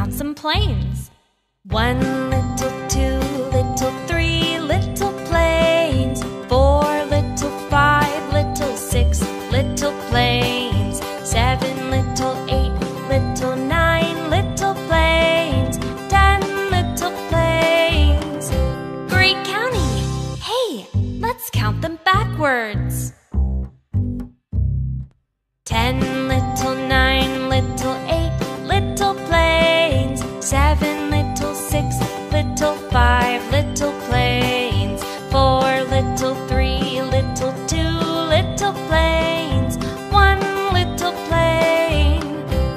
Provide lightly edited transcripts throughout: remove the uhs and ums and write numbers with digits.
count some planes. 1 little, 2 little, 3 little planes. 4 little, 5 little, 6 little planes. 7 little, 8 little, 9 little planes. 10 little planes. Great counting! Hey, let's count them backwards. 10 little, 9 little, 8 little planes. 7 little, 6 little, 5 little planes. 4 little, 3 little, 2 little planes. 1 little plane.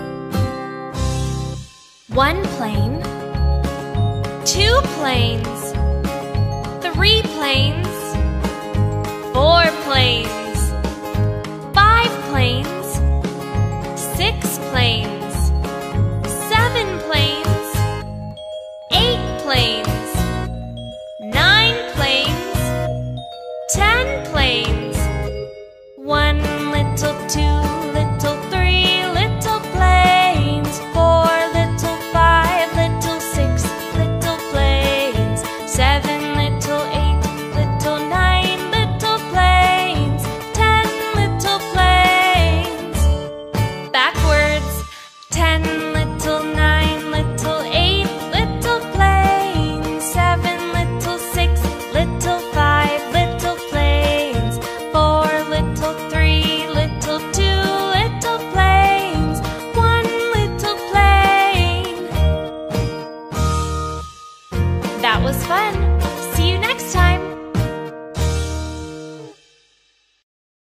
1 plane. 2 planes. 3 planes. 4 planes. 5 planes. 6 planes.